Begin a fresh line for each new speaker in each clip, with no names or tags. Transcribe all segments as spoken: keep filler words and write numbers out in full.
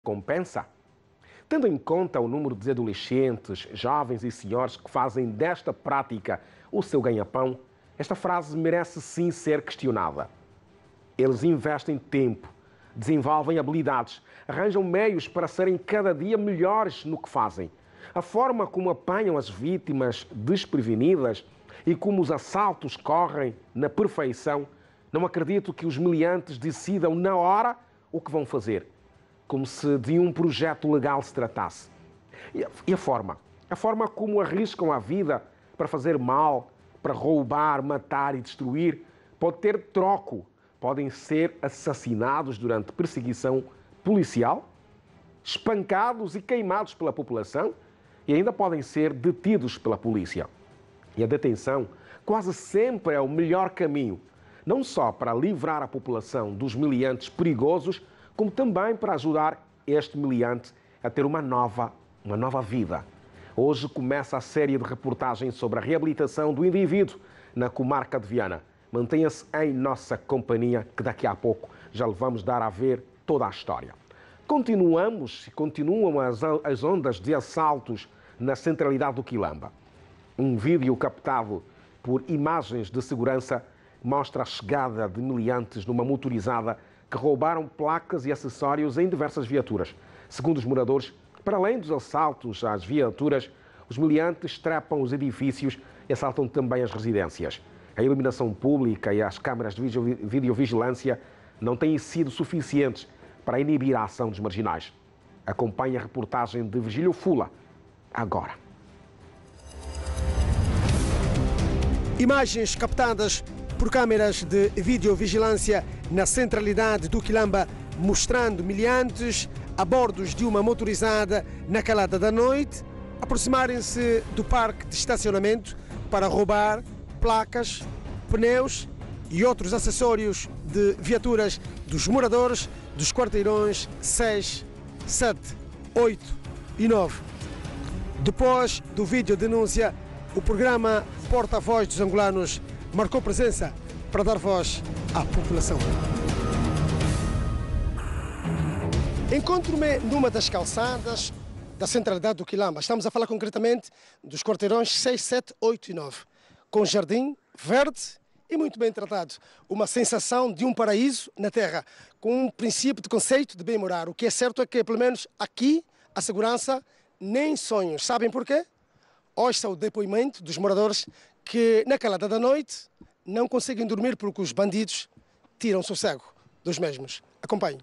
compensa? Tendo em conta o número de adolescentes, jovens e senhores que fazem desta prática o seu ganha-pão, esta frase merece sim ser questionada. Eles investem tempo, desenvolvem habilidades, arranjam meios para serem cada dia melhores no que fazem. A forma como apanham as vítimas desprevenidas e como os assaltos correm na perfeição, não acredito que os meliantes decidam na hora o que vão fazer, como se de um projeto legal se tratasse. E a, e a forma? A forma como arriscam a vida para fazer mal, para roubar, matar e destruir, pode ter troco. Podem ser assassinados durante perseguição policial, espancados e queimados pela população e ainda podem ser detidos pela polícia. E a detenção quase sempre é o melhor caminho, não só para livrar a população dos meliantes perigosos, como também para ajudar este meliante a ter uma nova, uma nova vida. Hoje começa a série de reportagens sobre a reabilitação do indivíduo na comarca de Viana. Mantenha-se em nossa companhia, que daqui a pouco já lhe vamos dar a ver toda a história. Continuamos e continuam as, as ondas de assaltos na centralidade do Quilamba. Um vídeo captado por imagens de segurança mostra a chegada de meliantes numa motorizada que roubaram placas e acessórios em diversas viaturas. Segundo os moradores, para além dos assaltos às viaturas, os meliantes trepam os edifícios e assaltam também as residências. A iluminação pública e as câmaras de videovigilância não têm sido suficientes para inibir a ação dos marginais. Acompanhe a reportagem de Virgílio Fula agora.
Imagens captadas por câmeras de videovigilância na centralidade do Quilamba, mostrando meliantes a bordo de uma motorizada na calada da noite, aproximarem-se do parque de estacionamento para roubar placas, pneus e outros acessórios de viaturas dos moradores dos quarteirões seis, sete, oito e nove. Depois do vídeo denúncia, o programa Porta-Voz dos Angolanos marcou presença para dar voz à população. Encontro-me numa das calçadas da centralidade do Quilamba. Estamos a falar concretamente dos quarteirões seis, sete, oito e nove, com jardim verde e muito bem tratado. Uma sensação de um paraíso na terra, com um princípio de conceito de bem morar. O que é certo é que, pelo menos aqui, a segurança nem sonhos. Sabem porquê? Ouça o depoimento dos moradores que, na calada da noite, não conseguem dormir porque os bandidos tiram sossego dos mesmos. Acompanhe.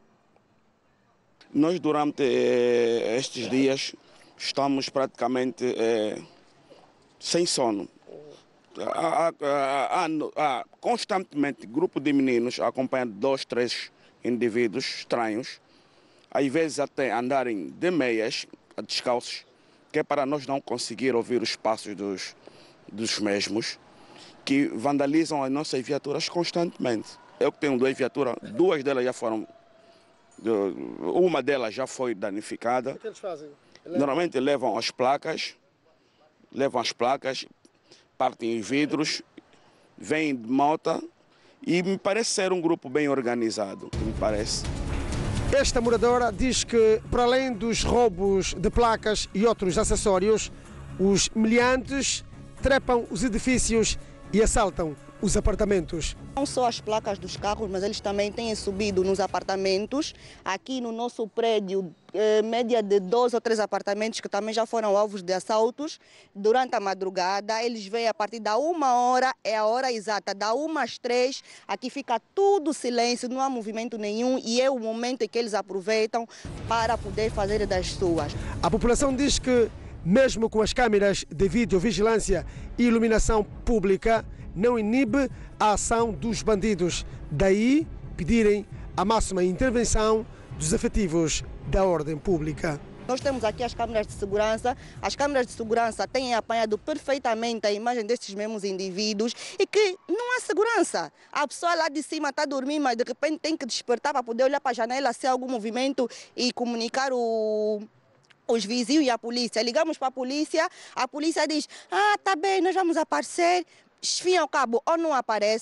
Nós, durante eh, estes dias, estamos praticamente eh, sem sono. Há, há, há, há constantemente grupo de meninos acompanhando dois, três indivíduos estranhos, às vezes até andarem de meias, descalços, que é para nós não conseguir ouvir os passos dos, dos mesmos, que vandalizam as nossas viaturas constantemente. Eu que tenho duas viaturas, duas delas já foram, uma delas já foi danificada. O que eles fazem? Levam... Normalmente levam as placas, levam as placas, partem os vidros, vêm de moto e me parece ser um grupo bem organizado, me parece.
Esta moradora diz que, para além dos roubos de placas e outros acessórios, os meliantes trepam os edifícios e assaltam os apartamentos.
Não só as placas dos carros, mas eles também têm subido nos apartamentos. Aqui no nosso prédio, eh, média de dois ou três apartamentos que também já foram alvos de assaltos. Durante a madrugada, eles vêm a partir da uma hora, é a hora exata, da uma às três, aqui fica tudo silêncio, não há movimento nenhum e é o momento em que eles aproveitam para poder fazer das suas.
A população diz que, mesmo com as câmeras de videovigilância e iluminação pública, não inibe a ação dos bandidos. Daí pedirem a máxima intervenção dos efetivos da ordem pública.
Nós temos aqui as câmeras de segurança. As câmeras de segurança têm apanhado perfeitamente a imagem destes mesmos indivíduos e que não há segurança. A pessoa lá de cima está dormindo, mas de repente tem que despertar para poder olhar para a janela se há algum movimento e comunicar o... os vizinhos e a polícia. Ligamos para a polícia, a polícia diz, ah, tá bem, nós vamos aparecer. Esfiam o cabo ou não aparecem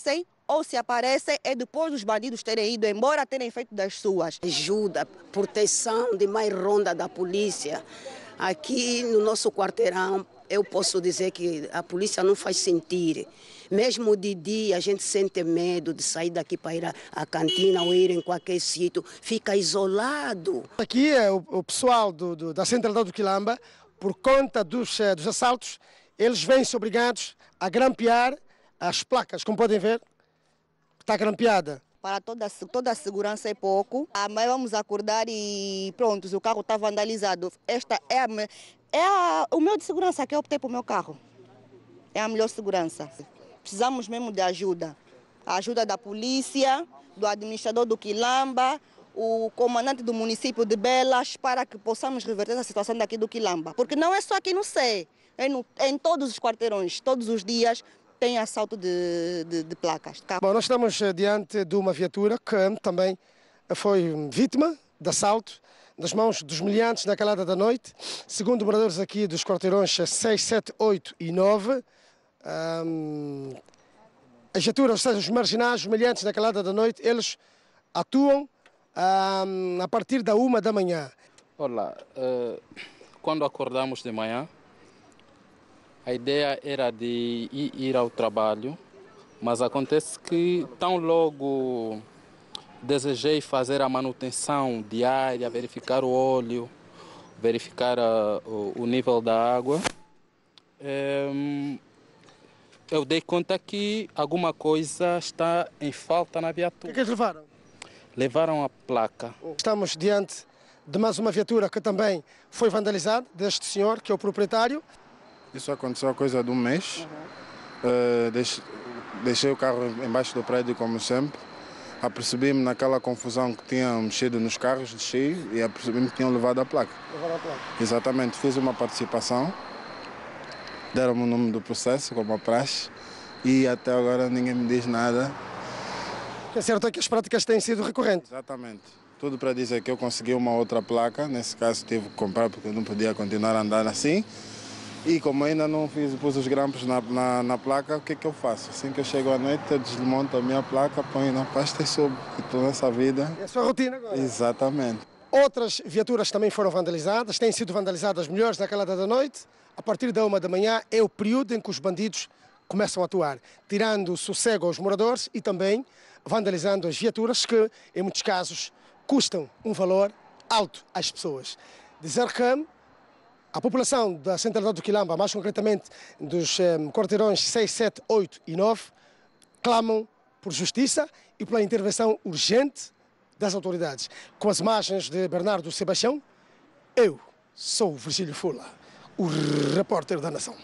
ou se aparecem é depois dos bandidos terem ido embora, terem feito das suas.
Ajuda, proteção de mais ronda da polícia. Aqui no nosso quarteirão, eu posso dizer que a polícia não faz sentir. Mesmo de dia, a gente sente medo de sair daqui para ir à cantina ou ir em qualquer sítio. Fica isolado.
Aqui é o, o pessoal do, do, da centralidade do Quilamba, por conta dos, dos assaltos, eles vêm-se obrigados a grampear as placas, como podem ver, está grampeada.
Para toda, toda a segurança é pouco. Amanhã vamos acordar e pronto, o carro está vandalizado. Esta é, a, é a, o meu de segurança que eu optei para o meu carro. É a melhor segurança. Precisamos mesmo de ajuda. A ajuda da polícia, do administrador do Quilamba, o comandante do município de Belas, para que possamos reverter a situação daqui do Quilamba. Porque não é só aqui no C, é, no, é em todos os quarteirões, todos os dias tem assalto de, de, de placas.
Bom, nós estamos diante de uma viatura que também foi vítima de assalto nas mãos dos meliantes na calada da noite. Segundo moradores aqui dos quarteirões seis, sete, oito e nove, hum, as viaturas, ou seja, os marginais, os meliantes na calada da noite, eles atuam hum, a partir da uma da manhã.
Olá, uh, quando acordamos de manhã, a ideia era de ir ao trabalho, mas acontece que tão logo desejei fazer a manutenção diária, verificar o óleo, verificar a, o, o nível da água, é, eu dei conta que alguma coisa está em falta na viatura.
O que é que eles levaram?
Levaram a placa.
Estamos diante de mais uma viatura que também foi vandalizada, deste senhor, que é o proprietário.
Isso aconteceu há coisa de um mês. Uhum. Uh, deixei, deixei o carro embaixo do prédio, como sempre. Apercebi-me naquela confusão que tinham mexido nos carros, desci e apercebi-me que tinham levado a placa.
Levaram a placa.
Exatamente. Fiz uma participação, deram-me o nome do processo, como a praxe, e até agora ninguém me diz nada.
O certo é que as práticas têm sido recorrentes.
Exatamente. Tudo para dizer que eu consegui uma outra placa, nesse caso tive que comprar porque eu não podia continuar a andar assim. E como ainda não fiz, pus os grampos na, na, na placa, o que é que eu faço? Assim que eu chego à noite, eu desmonto a minha placa, ponho na pasta e subo. Estou nessa vida.
É a sua rotina agora?
Exatamente.
Outras viaturas também foram vandalizadas, têm sido vandalizadas melhores na calada da noite. A partir da uma da manhã é o período em que os bandidos começam a atuar, tirando sossego aos moradores e também vandalizando as viaturas que, em muitos casos, custam um valor alto às pessoas. Dizer que a população da centralidade do Quilamba, mais concretamente dos eh, quarteirões seis, sete, oito e nove, clamam por justiça e pela intervenção urgente das autoridades. Com as imagens de Bernardo Sebastião, eu sou o Virgílio Fula, o repórter da Nação.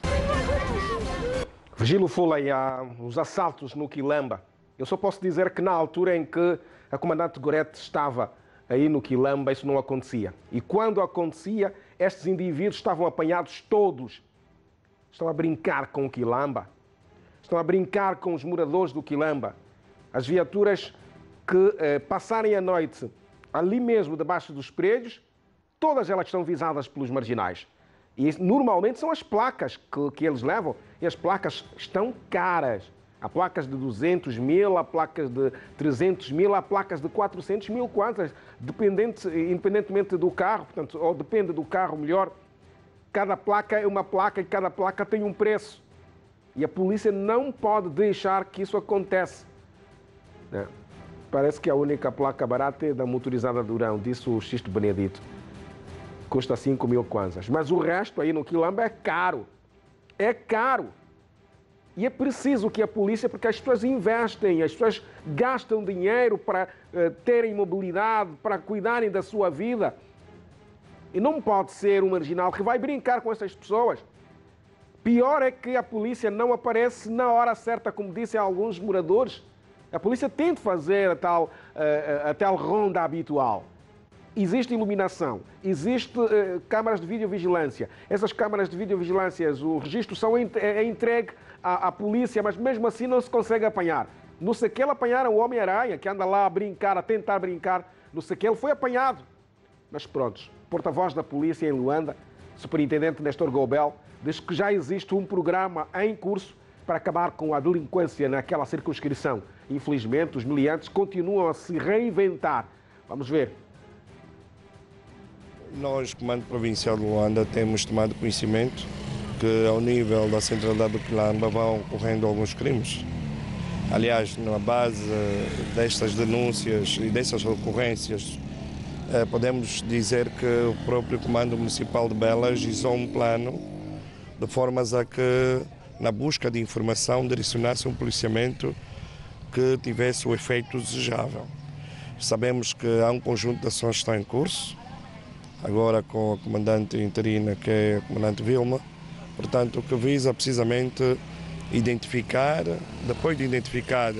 Virgílio Fula, e há os assaltos no Quilamba. Eu só posso dizer que na altura em que a comandante Gorete estava aí no Quilamba, isso não acontecia. E quando acontecia, estes indivíduos estavam apanhados todos. Estão a brincar com o Quilamba. Estão a brincar com os moradores do Quilamba. As viaturas que eh, passarem a noite ali mesmo, debaixo dos prédios, todas elas estão visadas pelos marginais. E normalmente são as placas que, que eles levam. E as placas estão caras. Há placas de duzentos mil, há placas de trezentos mil, há placas de quatrocentos mil, quantas? Dependente, independentemente do carro, portanto, ou depende do carro melhor. Cada placa é uma placa e cada placa tem um preço. E a polícia não pode deixar que isso aconteça. É. Parece que a única placa barata é da motorizada Durão, disse o Xisto Benedito. Custa cinco mil kwanzas. Mas o resto aí no Quilamba é caro. É caro. E é preciso que a polícia, porque as pessoas investem, as pessoas gastam dinheiro para uh, terem mobilidade, para cuidarem da sua vida. E não pode ser um marginal que vai brincar com essas pessoas. Pior é que a polícia não aparece na hora certa, como disse alguns moradores. A polícia tem de fazer a tal, uh, a tal ronda habitual. Existe iluminação, existe uh, câmaras de videovigilância. Essas câmaras de videovigilância, o registro são ent é entregue à, à polícia, mas mesmo assim não se consegue apanhar. No Sequel apanharam o Homem-Aranha, que anda lá a brincar, a tentar brincar. No Sequel foi apanhado. Mas pronto, porta-voz da polícia em Luanda, superintendente Nestor Gobel, diz que já existe um programa em curso para acabar com a delinquência naquela circunscrição. Infelizmente, os miliantes continuam a se reinventar. Vamos ver.
Nós, Comando Provincial de Luanda, temos tomado conhecimento que, ao nível da centralidade do Quilamba, vão ocorrendo alguns crimes. Aliás, na base destas denúncias e dessas ocorrências, podemos dizer que o próprio Comando Municipal de Belas agitou um plano de formas a que, na busca de informação, direcionasse um policiamento que tivesse o efeito desejável. Sabemos que há um conjunto de ações que estão em curso, agora com a comandante interina, que é a comandante Vilma, portanto, que visa precisamente identificar, depois de identificar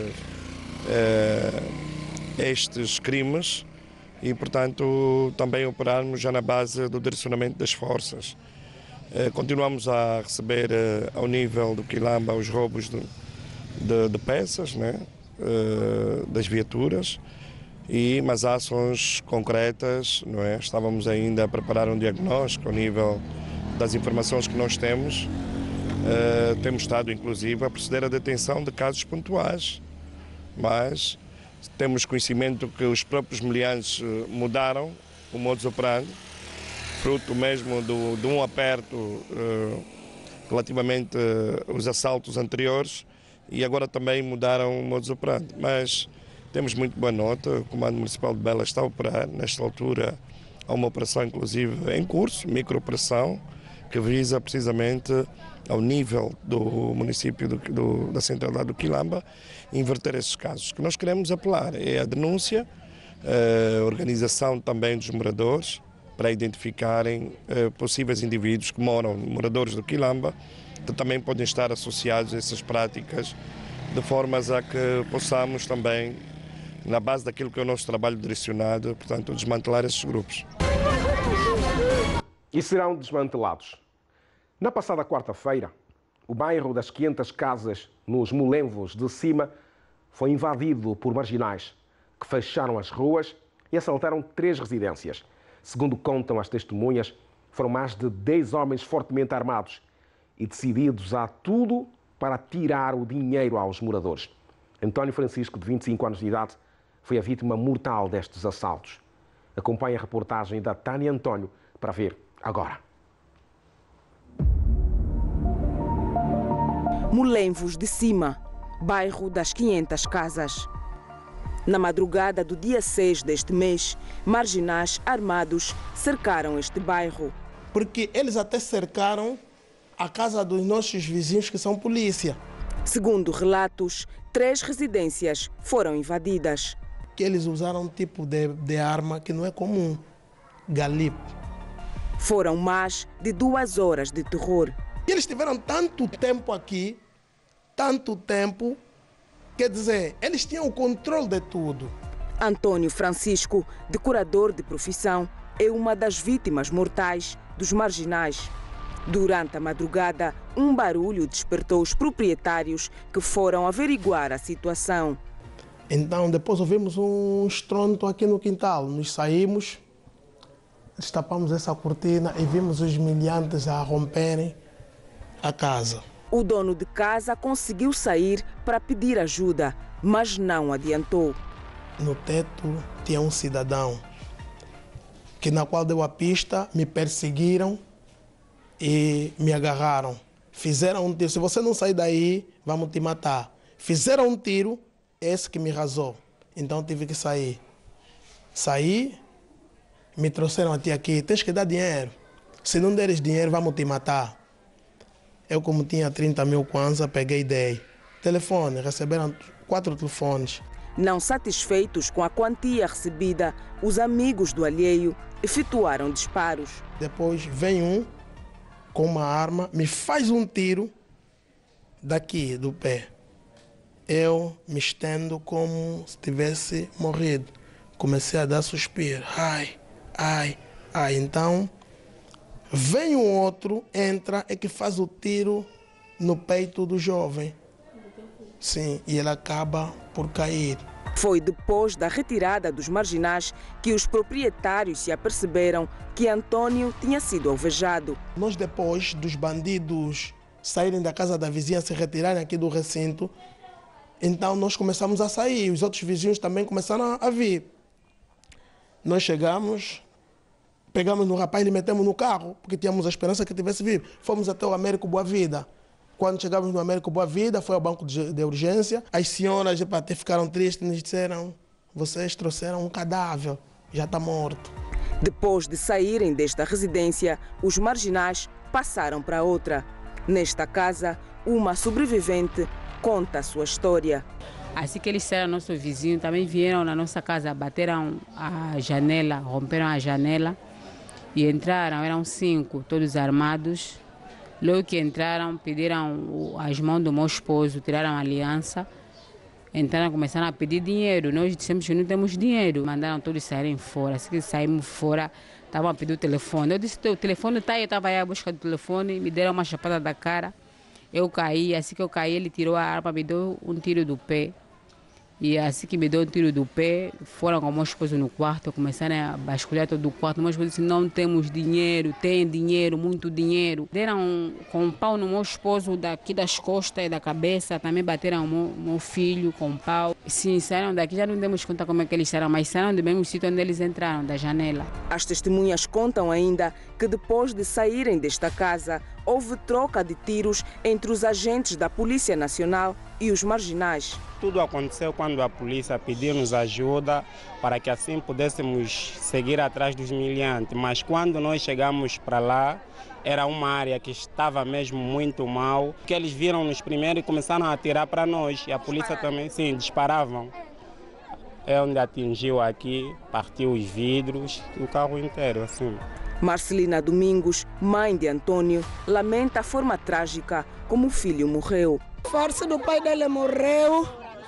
eh, estes crimes, e, portanto, também operarmos já na base do direcionamento das forças. Eh, continuamos a receber, eh, ao nível do Quilamba, os roubos de, de, de peças, né, eh, das viaturas, e, mas há ações concretas, não é? Estávamos ainda a preparar um diagnóstico ao nível das informações que nós temos. Uh, temos estado, inclusive, a proceder à detenção de casos pontuais, mas temos conhecimento que os próprios meliantes mudaram o modus operandi, fruto mesmo do, de um aperto uh, relativamente uh, aos assaltos anteriores, e agora também mudaram o modus operandi. Mas temos muito boa nota, o Comando Municipal de Belas está a operar, nesta altura, há uma operação, inclusive, em curso, micro-operação, que visa precisamente, ao nível do município do, do, da centralidade do Quilamba, inverter esses casos. O que nós queremos apelar é a denúncia, a organização também dos moradores, para identificarem uh, possíveis indivíduos que moram, moradores do Quilamba, que também podem estar associados a essas práticas, de formas a que possamos também, na base daquilo que é o nosso trabalho direcionado, portanto, desmantelar esses grupos.
E serão desmantelados. Na passada quarta-feira, o bairro das quinhentas Casas, nos Molenvos de Cima, foi invadido por marginais que fecharam as ruas e assaltaram três residências. Segundo contam as testemunhas, foram mais de dez homens fortemente armados e decididos a tudo para tirar o dinheiro aos moradores. António Francisco, de vinte e cinco anos de idade, foi a vítima mortal destes assaltos. Acompanhe a reportagem da Tânia António para ver agora.
Molenvos de Cima, bairro das quinhentas Casas. Na madrugada do dia seis deste mês, marginais armados cercaram este bairro.
Porque eles até cercaram a casa dos nossos vizinhos, que são polícia.
Segundo relatos, três residências foram invadidas.
Que eles usaram um tipo de, de arma que não é comum, galipe.
Foram mais de duas horas de terror.
Eles tiveram tanto tempo aqui, tanto tempo, quer dizer, eles tinham o controle de tudo.
Antônio Francisco, decorador de profissão, é uma das vítimas mortais dos marginais. Durante a madrugada, um barulho despertou os proprietários, que foram averiguar a situação.
Então, depois ouvimos um estrondo aqui no quintal. Nos saímos, destapamos essa cortina e vimos os miliantes a romperem a casa.
O dono de casa conseguiu sair para pedir ajuda, mas não adiantou.
No teto tinha um cidadão, que na qual deu a pista, me perseguiram e me agarraram. Fizeram um tiro. Se você não sair daí, vamos te matar. Fizeram um tiro, esse que me rasou. Então tive que sair. Saí, me trouxeram até aqui. Tens que dar dinheiro. Se não deres dinheiro, vamos te matar. Eu, como tinha trinta mil kwanza, peguei e dei. Telefone, receberam quatro telefones.
Não satisfeitos com a quantia recebida, os amigos do alheio efetuaram disparos.
Depois vem um com uma arma, me faz um tiro daqui, do pé. Eu me estendo como se tivesse morrido. Comecei a dar suspiro. Ai, ai, ai. Então, vem um outro, entra, é que faz o tiro no peito do jovem. Sim, e ele acaba por cair.
Foi depois da retirada dos marginais que os proprietários se aperceberam que Antônio tinha sido alvejado.
Nós, depois dos bandidos saírem da casa da vizinha, se retirarem aqui do recinto. Então nós começamos a sair, os outros vizinhos também começaram a vir. Nós chegamos, pegamos no rapaz e metemos no carro, porque tínhamos a esperança que tivesse vivo. Fomos até o Américo Boa Vida. Quando chegamos no Américo Boa Vida, foi ao banco de, de urgência. As senhoras até ficaram tristes e nos disseram: vocês trouxeram um cadáver, já está morto.
Depois de saírem desta residência, os marginais passaram para outra. Nesta casa, uma sobrevivente conta a sua história.
Assim que eles saíram, nosso vizinho também vieram na nossa casa, bateram a janela, romperam a janela e entraram, eram cinco, todos armados. Logo que entraram, pediram as mãos do meu esposo, tiraram a aliança, entraram, começaram a pedir dinheiro. Nós dissemos que não temos dinheiro, mandaram todos saírem fora. Assim que saímos fora, estavam a pedir o telefone. Eu disse: o telefone está aí, eu estava aí à busca do telefone, me deram uma chapada da cara. Eu caí, assim que eu caí, ele tirou a arma, me deu um tiro do pé. E assim que me deu um tiro do pé, foram com o meu esposo no quarto, começaram a basculhar todo o quarto. O meu esposo disse: não temos dinheiro, tem dinheiro, muito dinheiro. Deram com um pau no meu esposo daqui das costas e da cabeça, também bateram o meu, meu filho com um pau. Sim, saíram daqui, já não demos conta como é que eles saíram, mas saíram do mesmo sítio onde eles entraram, da janela.
As testemunhas contam ainda que depois de saírem desta casa, houve troca de tiros entre os agentes da Polícia Nacional e os marginais.
Tudo aconteceu quando a polícia pediu-nos ajuda para que assim pudéssemos seguir atrás dos miliantes. Mas quando nós chegamos para lá, era uma área que estava mesmo muito mal. Que eles viram-nos primeiro e começaram a atirar para nós. E a polícia também, sim, disparavam. É onde atingiu aqui, partiu os vidros e o carro inteiro, assim.
Marcelina Domingos, mãe de Antônio, lamenta a forma trágica como o filho morreu.
A força do pai dele morreu,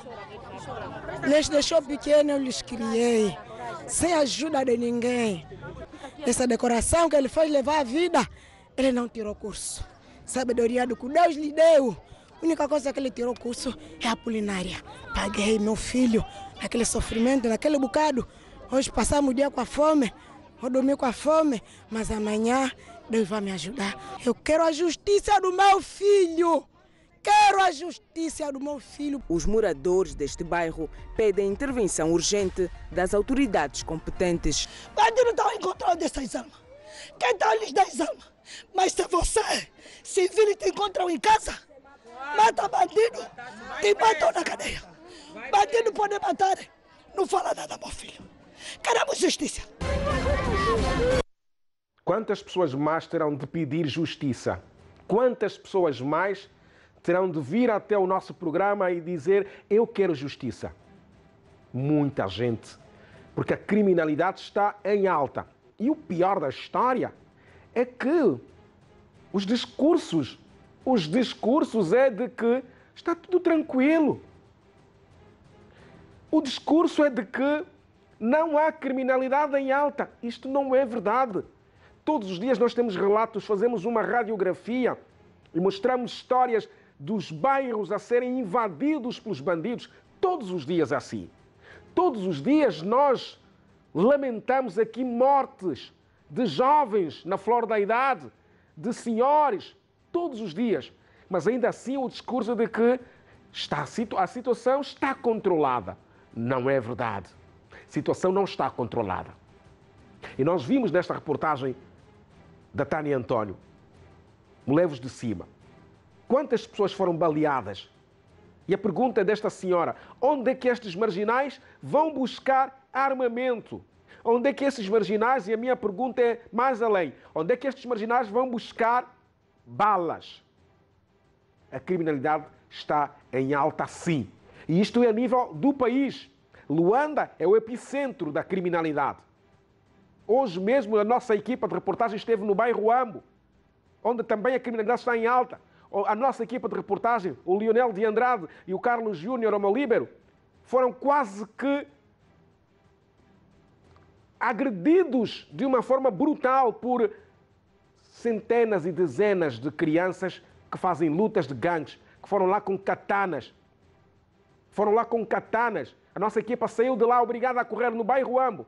lhes deixou pequeno, eu lhes criei, sem ajuda de ninguém. Essa decoração que ele foi levar a vida, ele não tirou curso. Sabedoria do que Deus lhe deu. A única coisa que ele tirou curso é a culinária. Paguei meu filho naquele sofrimento, naquele bocado. Hoje passamos o dia com a fome. Vou dormir com a fome, mas amanhã Deus vai me ajudar. Eu quero a justiça do meu filho. Quero a justiça do meu filho.
Os moradores deste bairro pedem intervenção urgente das autoridades competentes.
Bandido estão em controle dessas almas. Quem está lhes das almas? Mas se você, civil, e te encontram em casa, mata bandido, te matam na cadeia. Bandido pode matar, não fala nada, meu filho. Queremos justiça.
Quantas pessoas mais terão de pedir justiça? Quantas pessoas mais terão de vir até o nosso programa e dizer: eu quero justiça? Muita gente. Porque a criminalidade está em alta. E o pior da história é que os discursos, os discursos é de que está tudo tranquilo. O discurso é de que não há criminalidade em alta. Isto não é verdade. Todos os dias nós temos relatos, fazemos uma radiografia e mostramos histórias dos bairros a serem invadidos pelos bandidos. Todos os dias é assim. Todos os dias nós lamentamos aqui mortes de jovens na flor da idade, de senhores, todos os dias. Mas ainda assim o discurso de que está, a situação está controlada. Não é verdade. A situação não está controlada. E nós vimos nesta reportagem da Tânia Antônio, Molevos de Cima, quantas pessoas foram baleadas. E a pergunta desta senhora: onde é que estes marginais vão buscar armamento? Onde é que esses marginais, e a minha pergunta é mais além, onde é que estes marginais vão buscar balas? A criminalidade está em alta, sim. E isto é a nível do país. Luanda é o epicentro da criminalidade. Hoje mesmo a nossa equipa de reportagem esteve no bairro Ambo, onde também a criminalidade está em alta. A nossa equipa de reportagem, o Lionel de Andrade e o Carlos Júnior Homolíbero, foram quase que agredidos de uma forma brutal por centenas e dezenas de crianças que fazem lutas de gangues, que foram lá com katanas. Foram lá com katanas. A nossa equipa saiu de lá obrigada a correr no bairro Ambo.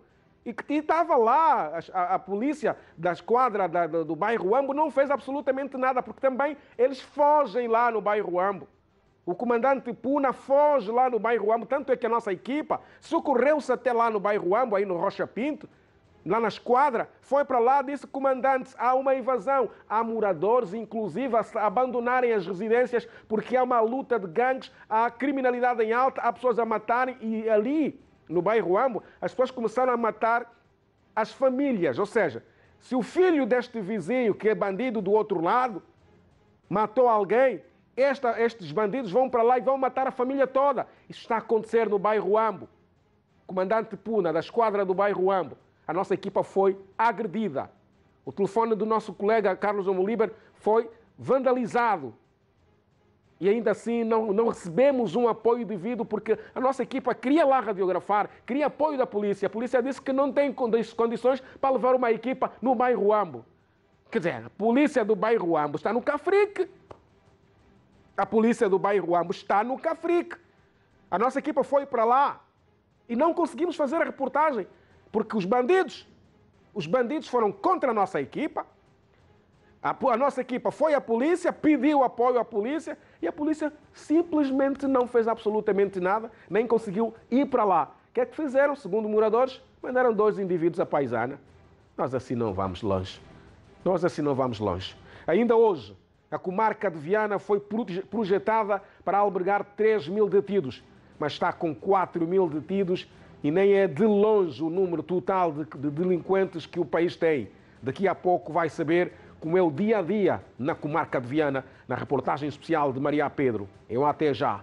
e que estava lá, a, a polícia da esquadra da, do, do bairro Ambo não fez absolutamente nada, porque também eles fogem lá no bairro Ambo. O comandante Puna foge lá no bairro Ambo, tanto é que a nossa equipa socorreu-se até lá no bairro Ambo, aí no Rocha Pinto, lá na esquadra, foi para lá, disse: comandante, há uma invasão, há moradores, inclusive, a abandonarem as residências porque há uma luta de gangues, há criminalidade em alta, há pessoas a matarem, e ali, no bairro Ambo, as pessoas começaram a matar as famílias, ou seja, se o filho deste vizinho, que é bandido do outro lado, matou alguém, esta, estes bandidos vão para lá e vão matar a família toda. Isso está a acontecer no bairro Ambo. Comandante Puna, da esquadra do bairro Ambo, a nossa equipa foi agredida. O telefone do nosso colega Carlos Omoliber foi vandalizado. E ainda assim não, não recebemos um apoio devido, porque a nossa equipa queria lá radiografar, queria apoio da polícia. A polícia disse que não tem condições para levar uma equipa no bairro Ambo. Quer dizer, a polícia do bairro Ambo está no Cafrique. A polícia do bairro Ambo está no Cafrique. A nossa equipa foi para lá e não conseguimos fazer a reportagem, porque os bandidos, os bandidos foram contra a nossa equipa. A, a nossa equipa foi à polícia, pediu apoio à polícia e a polícia simplesmente não fez absolutamente nada, nem conseguiu ir para lá. O que é que fizeram? Segundo moradores, mandaram dois indivíduos à paisana. Nós assim não vamos longe. Nós assim não vamos longe. Ainda hoje, a comarca de Viana foi projetada para albergar três mil detidos, mas está com quatro mil detidos e nem é de longe o número total de, de delinquentes que o país tem. Daqui a pouco vai saber como é o dia a dia na comarca de Viana, na reportagem especial de Maria Pedro. Eu até já.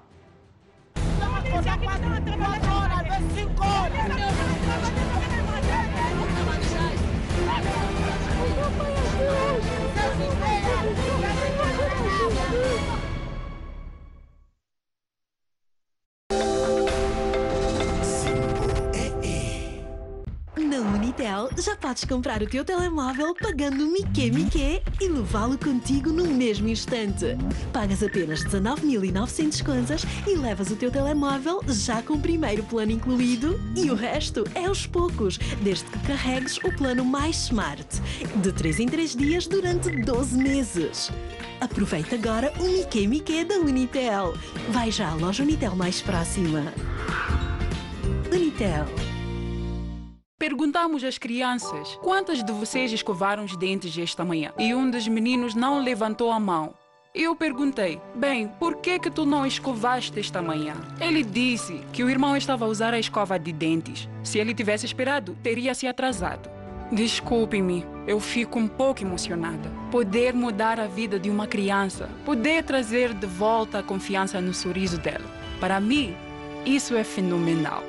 Na Unitel já podes comprar o teu telemóvel pagando Miquê Miquê e levá-lo contigo no mesmo instante. Pagas apenas dezanove mil e novecentos kwanzas e levas o teu telemóvel já com o primeiro plano incluído, e o resto é aos poucos, desde que carregues o plano mais smart, de três em três dias durante doze meses. Aproveita agora o Miquê Miquê da Unitel. Vai já à loja Unitel mais próxima. Unitel.
Perguntamos às crianças quantas de vocês escovaram os dentes esta manhã, e um dos meninos não levantou a mão. Eu perguntei: bem, por que que tu não escovaste esta manhã? Ele disse que o irmão estava a usar a escova de dentes. Se ele tivesse esperado, teria se atrasado. Desculpe-me, eu fico um pouco emocionada. Poder mudar a vida de uma criança, poder trazer de volta a confiança no sorriso dela. Para mim, isso é fenomenal.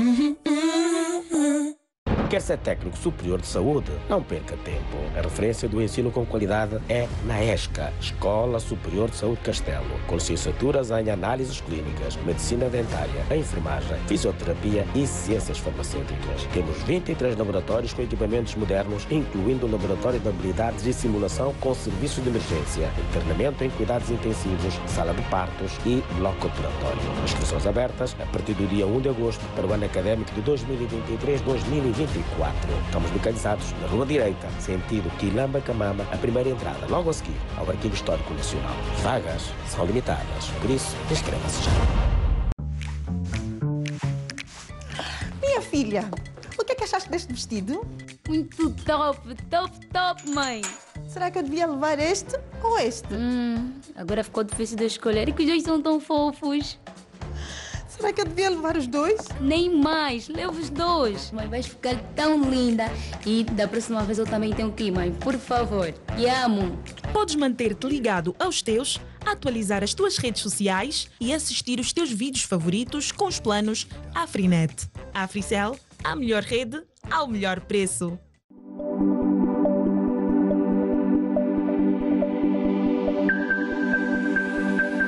Quer ser técnico superior de saúde? Não perca tempo. A referência do ensino com qualidade é na ESCA, Escola Superior de Saúde Castelo, com licenciaturas em análises clínicas, medicina dentária, enfermagem, fisioterapia e ciências farmacêuticas. Temos vinte e três laboratórios com equipamentos modernos, incluindo o laboratório de habilidades e simulação com serviços de emergência, internamento em cuidados intensivos, sala de partos e bloco operatório. Inscrições abertas a partir do dia um de agosto para o ano académico de dois mil e vinte e três dois mil e vinte e quatro. Estamos localizados na Rua Direita, sentido Quilamba-Camama, a primeira entrada, logo a seguir ao Arquivo Histórico Nacional. Vagas são limitadas, por isso, inscreva-se já.
Minha filha, o que é que achaste deste vestido?
Muito top, top, top, mãe.
Será que eu devia levar este ou este?
Hum, agora ficou difícil de escolher, e que os dois são tão fofos.
Será que eu devia levar os dois?
Nem mais, leva os dois. Mãe, vais ficar tão linda. E da próxima vez eu também tenho que ir, mãe. Por favor, te amo.
Podes manter-te ligado aos teus, atualizar as tuas redes sociais e assistir os teus vídeos favoritos com os planos Afrinet. Africell, a melhor rede ao melhor preço.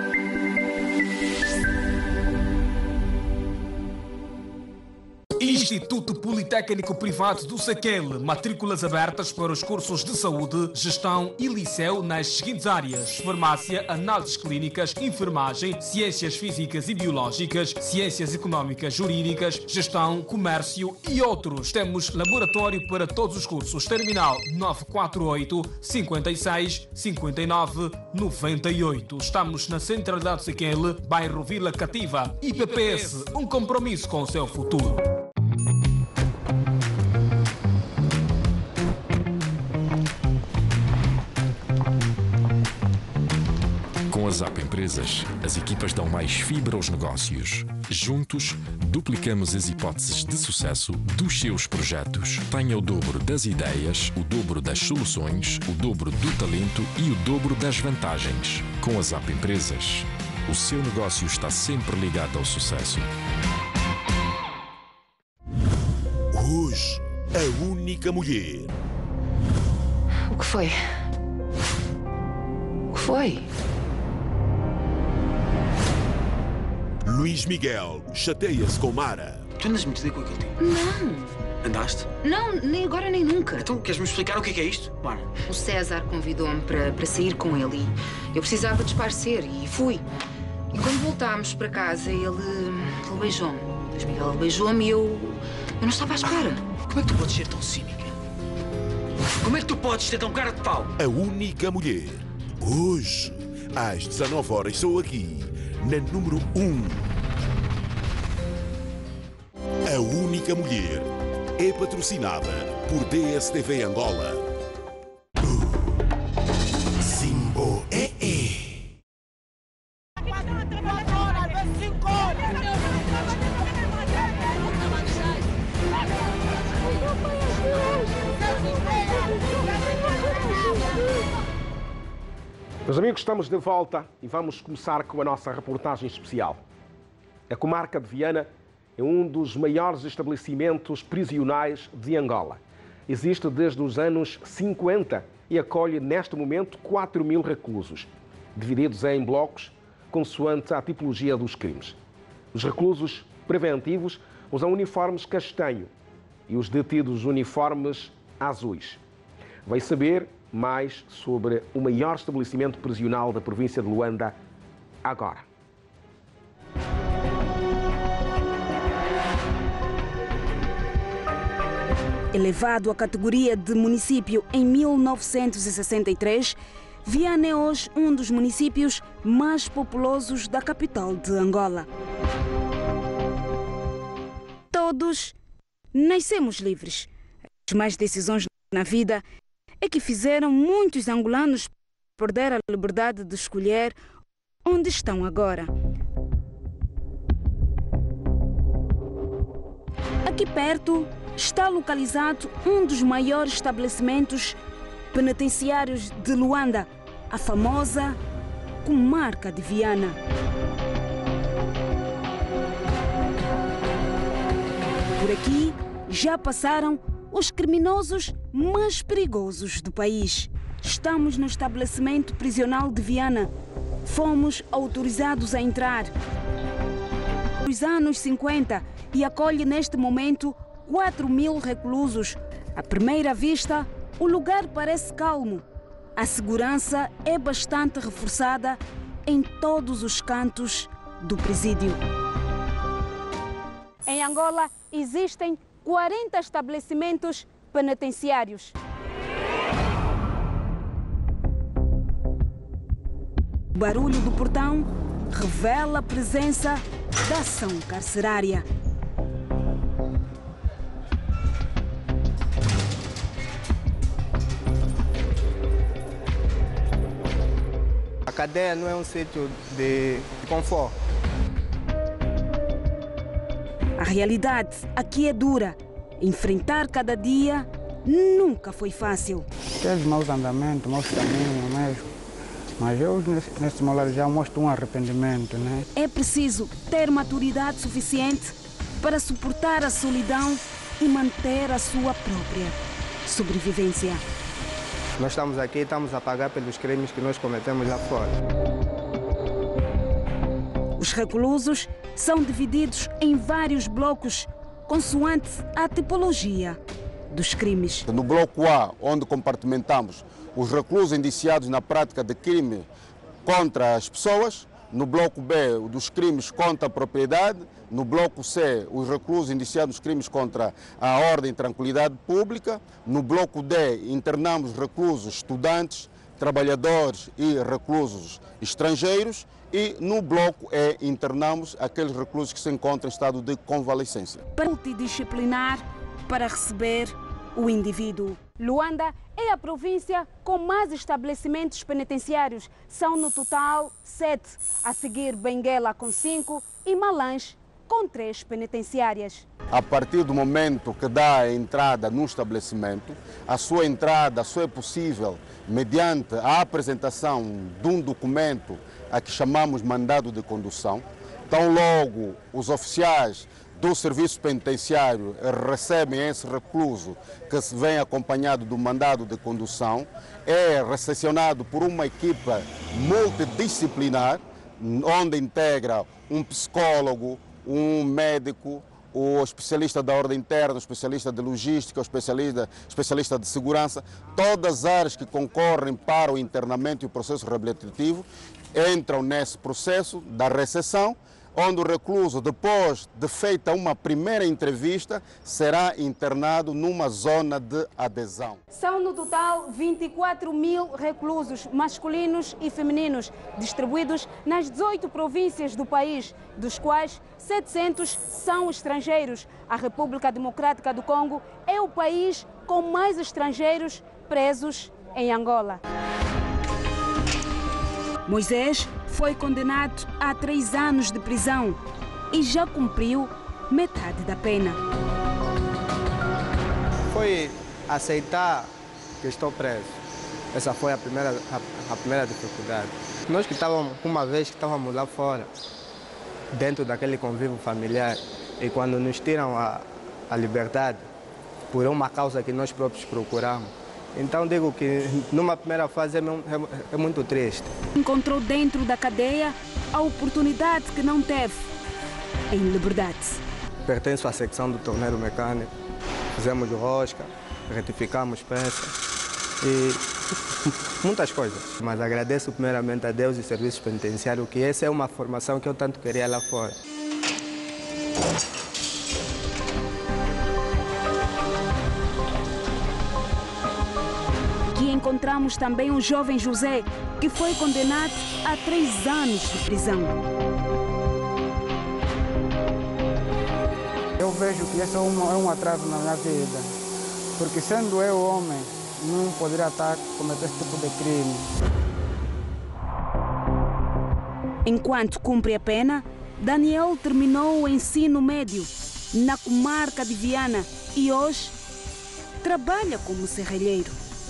Isto Instituto Politécnico Privado do Sequele. Matrículas abertas para os cursos de saúde, gestão e liceu nas seguintes áreas: farmácia, análises clínicas, enfermagem, ciências físicas e biológicas, ciências económicas, jurídicas, gestão, comércio e outros. Temos laboratório para todos os cursos. Terminal nove quatro oito, cinco seis, cinco nove, nove oito. Estamos na centralidade de Sequele, bairro Vila Cativa. I P P S, um compromisso com o seu futuro.
Com a Zap Empresas, as equipas dão mais fibra aos negócios. Juntos, duplicamos as hipóteses de sucesso dos seus projetos. Tenha o dobro das ideias, o dobro das soluções, o dobro do talento e o dobro das vantagens. Com a Zap Empresas, o seu negócio está sempre ligado ao sucesso.
Hoje, a única mulher.
O que foi? O que foi?
Luís Miguel chateia-se com Mara.
Tu andas metida com aquele tipo?
Não.
Andaste?
Não, nem agora nem nunca.
Então, queres-me explicar o que é, que é isto? Mara.
O César convidou-me para, para sair com ele e eu precisava desaparecer e fui. E quando voltámos para casa, ele, ele beijou-me. Luís Miguel ele beijou-me e eu, eu não estava à espera.
Ah, como é que tu podes ser tão cínica? Como é que tu podes ter tão cara de pau?
A única mulher. Hoje, às dezanove horas, sou aqui, na número um. A única mulher é patrocinada por D S T V Angola. Simbo é é.
Meus amigos, estamos de volta e vamos começar com a nossa reportagem especial. A comarca de Viana é um dos maiores estabelecimentos prisionais de Angola. Existe desde os anos cinquenta e acolhe neste momento quatro mil reclusos, divididos em blocos consoante a tipologia dos crimes. Os reclusos preventivos usam uniformes castanho e os detidos uniformes azuis. Vai saber mais sobre o maior estabelecimento prisional da província de Luanda agora.
Elevado à categoria de município em mil novecentos e sessenta e três, Viana é hoje um dos municípios mais populosos da capital de Angola. Todos nascemos livres. As mais decisões na vida é que fizeram muitos angolanos perder a liberdade de escolher onde estão agora. Aqui perto está localizado um dos maiores estabelecimentos penitenciários de Luanda, a famosa Comarca de Viana. Por aqui já passaram os criminosos mais perigosos do país. Estamos no estabelecimento prisional de Viana. Fomos autorizados a entrar. Nos anos cinquenta e acolhe neste momento quatro mil reclusos. À primeira vista, o lugar parece calmo. A segurança é bastante reforçada em todos os cantos do presídio. Em Angola existem quarenta estabelecimentos penitenciários. O barulho do portão revela a presença da ação carcerária.
A cadeia não é um sítio de conforto.
A realidade aqui é dura. Enfrentar cada dia nunca foi fácil.
Teve maus andamentos, maus caminhos mesmo. Mas eu, nesse momento, já mostro um arrependimento, né?
É preciso ter maturidade suficiente para suportar a solidão e manter a sua própria sobrevivência.
Nós estamos aqui e estamos a pagar pelos crimes que nós cometemos lá fora.
Os reclusos são divididos em vários blocos consoante a tipologia dos crimes.
No bloco A, onde compartimentamos os reclusos indiciados na prática de crime contra as pessoas, no bloco B, dos crimes contra a propriedade, no bloco C, os reclusos indiciados nos crimes contra a ordem e tranquilidade pública, no bloco D, internamos reclusos estudantes, trabalhadores e reclusos estrangeiros, e no bloco E internamos aqueles reclusos que se encontram em estado de convalescência.
Multidisciplinar para receber o indivíduo. Luanda é a província com mais estabelecimentos penitenciários. São no total sete, a seguir Benguela com cinco e Malange com três penitenciárias.
A partir do momento que dá a entrada no estabelecimento, a sua entrada só é possível mediante a apresentação de um documento a que chamamos mandado de condução. Tão logo os oficiais do serviço penitenciário recebem esse recluso que se vem acompanhado do mandado de condução, é recepcionado por uma equipa multidisciplinar, onde integra um psicólogo, um médico, o especialista da ordem interna, o especialista de logística, o especialista, especialista de segurança, todas as áreas que concorrem para o internamento e o processo reabilitativo entram nesse processo da recepção, onde o recluso, depois de feita uma primeira entrevista, será internado numa zona de adesão.
São no total vinte e quatro mil reclusos masculinos e femininos, distribuídos nas dezoito províncias do país, dos quais setecentos são estrangeiros. A República Democrática do Congo é o país com mais estrangeiros presos em Angola. Moisés foi condenado a três anos de prisão e já cumpriu metade da pena.
Foi aceitar que estou preso. Essa foi a primeira, a, a primeira dificuldade. Nós que estávamos, uma vez que estávamos lá fora, dentro daquele convívio familiar, e quando nos tiram a, a liberdade, por uma causa que nós próprios procuramos, então digo que numa primeira fase é, é, é muito triste.
Encontrou dentro da cadeia a oportunidade que não teve em liberdade.
Pertenço à secção do torneiro mecânico. Fizemos rosca, retificamos peças e muitas coisas. Mas agradeço primeiramente a Deus e serviços penitenciários, que essa é uma formação que eu tanto queria lá fora.
Aqui encontramos também um jovem José, que foi condenado a três anos de prisão.
Eu vejo que isso é um, é um atraso na minha vida, porque sendo eu homem, não poderia estar cometendo esse tipo de crime.
Enquanto cumpre a pena, Daniel terminou o ensino médio na comarca de Viana e hoje trabalha como serralheiro.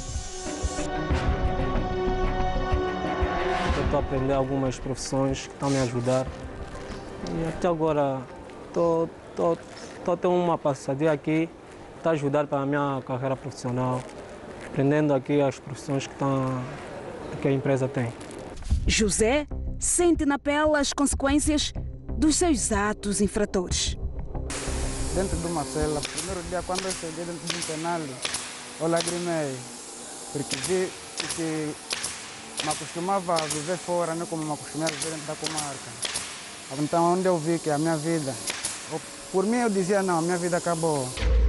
Estou a aprender algumas profissões que estão a me ajudar. E até agora estou a ter uma passadia aqui que está a ajudar para a minha carreira profissional, aprendendo aqui as profissões que, estão, que a empresa tem.
José sente na pele as consequências dos seus atos infratores.
Dentro de uma cela, no primeiro dia quando eu cheguei dentro de um penal, eu lagrimei, porque vi que me acostumava a viver fora, não como me acostumei a viver dentro da comarca. Então, onde eu vi que a minha vida, por mim eu dizia não, a minha vida acabou.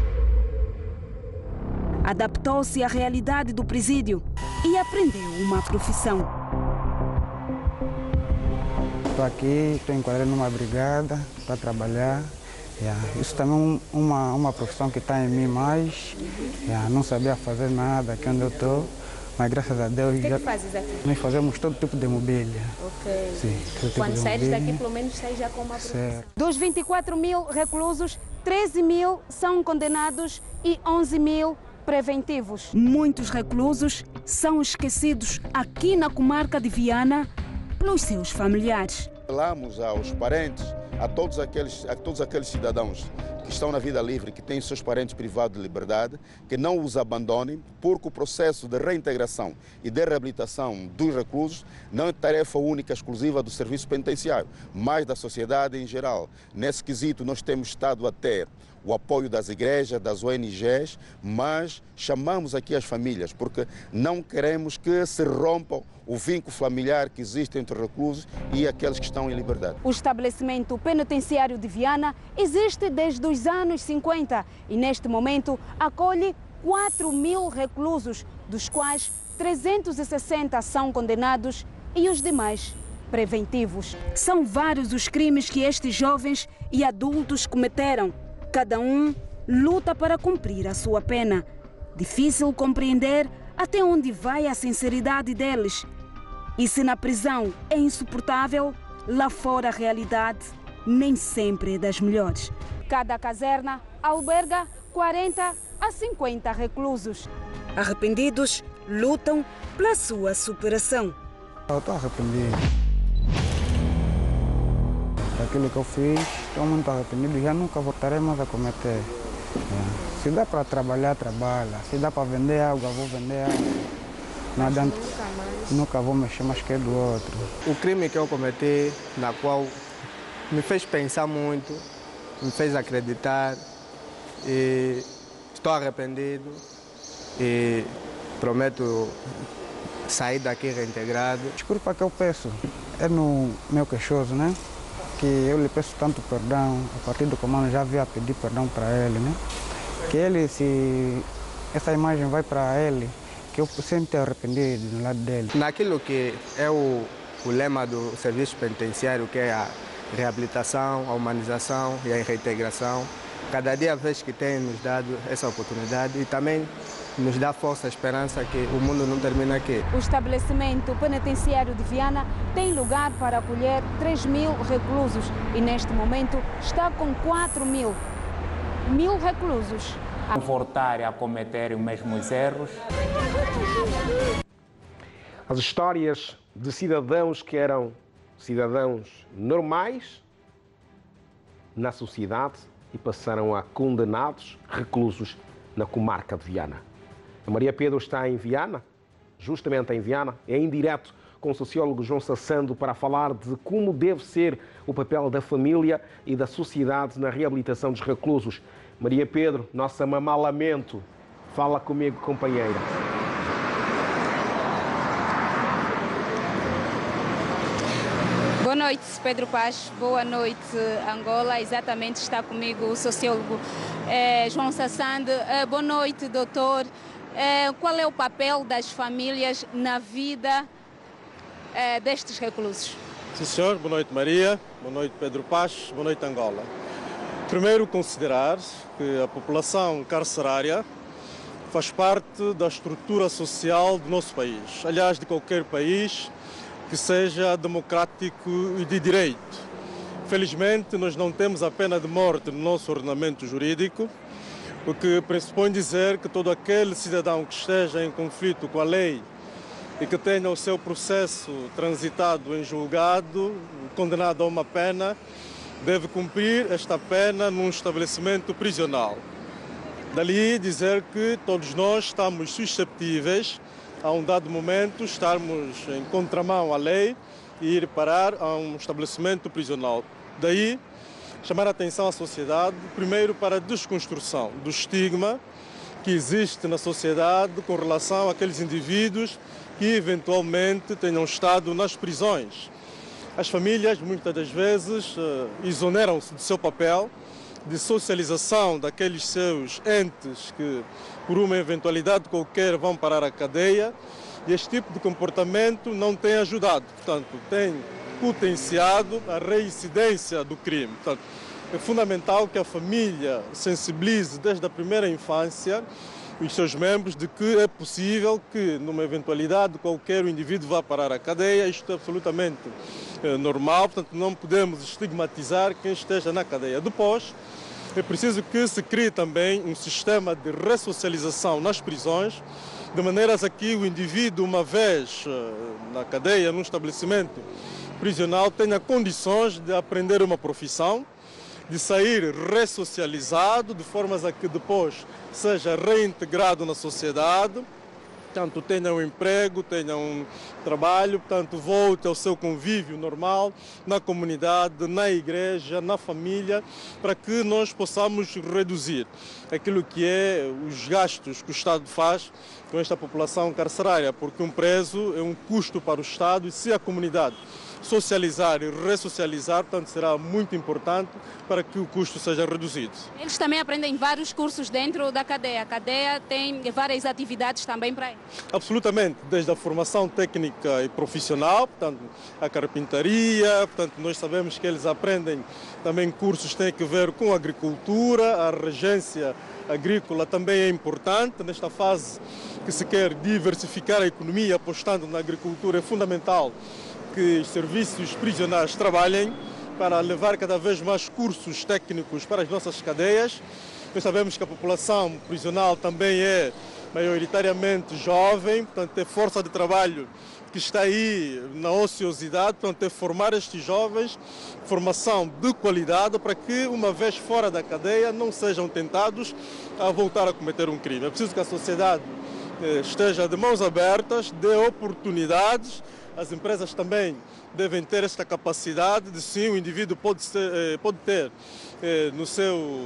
Adaptou-se à realidade do presídio e aprendeu uma profissão.
Estou aqui, estou enquadrado numa brigada para trabalhar. Yeah. Isso também é uma, uma profissão que está em mim mais. Yeah. Não sabia fazer nada aqui onde eu estou, mas graças a Deus...
O que,
já...
que fazes aqui?
Nós fazemos todo tipo de mobília.
Ok.
Sim, todo tipo
Quando
de
saís
mobília.
daqui, pelo menos sais já com uma profissão.
Certo.
Dos vinte e quatro mil reclusos, treze mil são condenados e onze mil preventivos. Muitos reclusos são esquecidos aqui na comarca de Viana pelos seus familiares.
Apelamos aos parentes, a todos aqueles, a todos aqueles cidadãos que estão na vida livre, que têm seus parentes privados de liberdade, que não os abandonem, porque o processo de reintegração e de reabilitação dos reclusos não é tarefa única, exclusiva do serviço penitenciário, mas da sociedade em geral. Nesse quesito, nós temos estado a ter o apoio das igrejas, das O N Gs, mas chamamos aqui as famílias, porque não queremos que se rompa o vínculo familiar que existe entre reclusos e aqueles que estão em liberdade.
O estabelecimento penitenciário de Viana existe desde os anos cinquenta e neste momento acolhe quatro mil reclusos, dos quais trezentos e sessenta são condenados e os demais preventivos. São vários os crimes que estes jovens e adultos cometeram. Cada um luta para cumprir a sua pena. Difícil compreender até onde vai a sinceridade deles. E se na prisão é insuportável, lá fora a realidade nem sempre é das melhores. Cada caserna alberga quarenta a cinquenta reclusos. Arrependidos, lutam pela sua superação.
Eu estou arrependido. Aquilo que eu fiz, estou muito arrependido, já nunca voltarei mais a cometer. Se dá para trabalhar, trabalha. Se dá para vender água, vou vender água. Não adianta, nunca vou mexer mais que do outro.
O crime que eu cometi, na qual me fez pensar muito, me fez acreditar, e estou arrependido e prometo sair daqui reintegrado.
Desculpa que eu peço, é no meu queixoso, né? Que eu lhe peço tanto perdão, a partir do comando já havia pedir perdão para ele, né? Que ele, se essa imagem vai para ele, que eu sempre arrependido do lado dele.
Naquilo que é o, o lema do serviço penitenciário, que é a reabilitação, a humanização e a reintegração, cada dia vez que tem nos dado essa oportunidade e também nos dá força, esperança que o mundo não termina aqui.
O estabelecimento penitenciário de Viana tem lugar para acolher três mil reclusos e neste momento está com quatro mil. Mil reclusos.
Voltar a cometer os mesmos erros.
As histórias de cidadãos que eram cidadãos normais na sociedade e passaram a condenados reclusos na comarca de Viana. A Maria Pedro está em Viana, justamente em Viana, é em direto com o sociólogo João Sassando para falar de como deve ser o papel da família e da sociedade na reabilitação dos reclusos. Maria Pedro, nossa mamá lamento, fala comigo, companheira.
Boa noite, Pedro Paz. Boa noite, Angola. Exatamente, está comigo o sociólogo eh, João Sassando. Eh, boa noite, doutor. Eh, qual é o papel das famílias na vida eh, destes reclusos?
Sim, senhor. Boa noite, Maria. Boa noite, Pedro Paz. Boa noite, Angola. Primeiro, considerar que a população carcerária faz parte da estrutura social do nosso país, aliás, de qualquer país que seja democrático e de direito. Felizmente, nós não temos a pena de morte no nosso ordenamento jurídico, o que pressupõe dizer que todo aquele cidadão que esteja em conflito com a lei e que tenha o seu processo transitado em julgado, condenado a uma pena, deve cumprir esta pena num estabelecimento prisional. Dali dizer que todos nós estamos susceptíveis a um dado momento estarmos em contramão à lei e ir parar a um estabelecimento prisional. Daí chamar a atenção à sociedade, primeiro para a desconstrução do estigma que existe na sociedade com relação àqueles indivíduos que eventualmente tenham estado nas prisões. As famílias, muitas das vezes, exoneram-se do seu papel de socialização daqueles seus entes que, por uma eventualidade qualquer, vão parar a cadeia, e este tipo de comportamento não tem ajudado, portanto, tem potenciado a reincidência do crime. Portanto, é fundamental que a família sensibilize desde a primeira infância os seus membros de que é possível que, numa eventualidade qualquer, o indivíduo vá parar a cadeia. Isto é absolutamente é, normal, portanto, não podemos estigmatizar quem esteja na cadeia. Depois, é preciso que se crie também um sistema de ressocialização nas prisões, de maneiras a que o indivíduo, uma vez na cadeia, num estabelecimento prisional, tenha condições de aprender uma profissão de sair ressocializado, de formas a que depois seja reintegrado na sociedade, portanto, tenha um emprego, tenha um trabalho, portanto, volte ao seu convívio normal na comunidade, na igreja, na família, para que nós possamos reduzir aquilo que é os gastos que o Estado faz com esta população carcerária, porque um preso é um custo para o Estado e se a comunidade socializar e ressocializar, portanto, será muito importante para que o custo seja reduzido.
Eles também aprendem vários cursos dentro da cadeia. A cadeia tem várias atividades também para eles.
Absolutamente, desde a formação técnica e profissional, portanto, a carpintaria, portanto, nós sabemos que eles aprendem também cursos que têm a ver com a agricultura, a regência agrícola também é importante. Nesta fase que se quer diversificar a economia, apostando na agricultura, é fundamental que os serviços prisionais trabalhem para levar cada vez mais cursos técnicos para as nossas cadeias. Nós sabemos que a população prisional também é maioritariamente jovem, portanto é força de trabalho que está aí na ociosidade, portanto é formar estes jovens, formação de qualidade para que uma vez fora da cadeia não sejam tentados a voltar a cometer um crime. É preciso que a sociedade esteja de mãos abertas, dê oportunidades. As empresas também devem ter esta capacidade de sim, o indivíduo pode, ser, pode ter no seu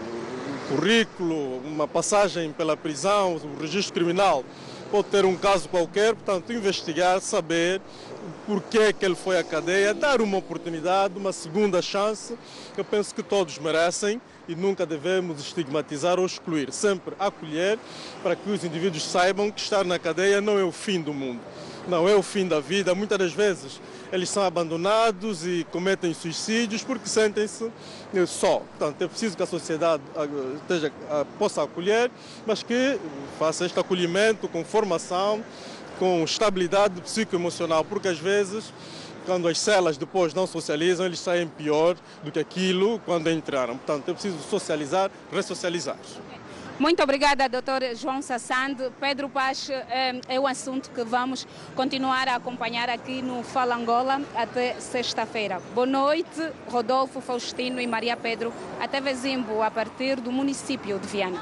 currículo uma passagem pela prisão, o registro criminal, pode ter um caso qualquer, portanto investigar, saber por que que ele foi à cadeia, dar uma oportunidade, uma segunda chance, que eu penso que todos merecem e nunca devemos estigmatizar ou excluir, sempre acolher para que os indivíduos saibam que estar na cadeia não é o fim do mundo. Não é o fim da vida. Muitas das vezes eles são abandonados e cometem suicídios porque sentem-se só. Portanto, é preciso que a sociedade esteja, possa acolher, mas que faça este acolhimento com formação, com estabilidade psicoemocional, porque às vezes, quando as celas depois não socializam, eles saem pior do que aquilo quando entraram. Portanto, é preciso socializar, ressocializar.
Muito obrigada, doutor João Sassande. Pedro Paz é o assunto que vamos continuar a acompanhar aqui no Fala Angola até sexta-feira. Boa noite, Rodolfo, Faustino e Maria Pedro, até Vezimbo, a partir do município de Viana.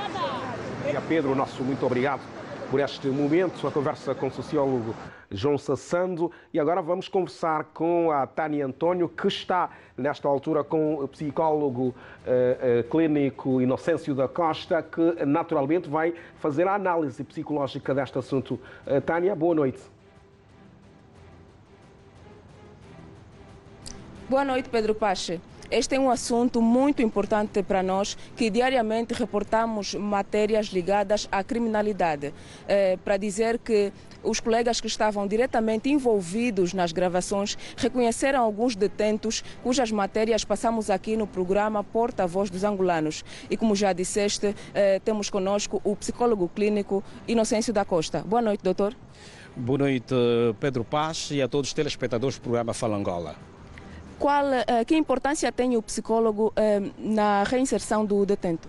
Maria Pedro, nosso muito obrigado por este momento, a conversa com o sociólogo João Sassando. E agora vamos conversar com a Tânia António, que está nesta altura com o psicólogo uh, uh, clínico Inocêncio da Costa, que naturalmente vai fazer a análise psicológica deste assunto. Uh, Tânia, boa noite.
Boa noite, Pedro Pache. Este é um assunto muito importante para nós, que diariamente reportamos matérias ligadas à criminalidade. É, para dizer que os colegas que estavam diretamente envolvidos nas gravações reconheceram alguns detentos cujas matérias passamos aqui no programa Porta-Voz dos Angolanos. E como já disseste, é, temos conosco o psicólogo clínico Inocêncio da Costa. Boa noite, doutor.
Boa noite, Pedro Paz, e a todos os telespectadores do programa Fala Angola.
Qual, que importância tem o psicólogo na reinserção do detento?